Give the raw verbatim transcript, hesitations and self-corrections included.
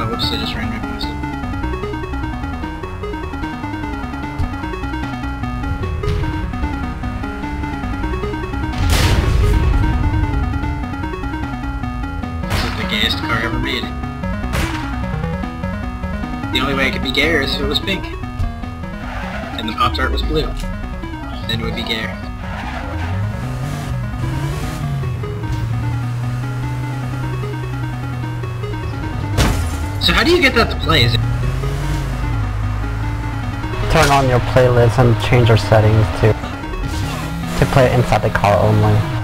Oh, whoops, I just ran right past it. This is the gayest car ever made. The only way it could be gayer is if it was pink. And the Pop-Tart was blue. Then it would be gayer. So how do you get that to play? Is it turn on your playlist and change your settings to to play it inside the car only.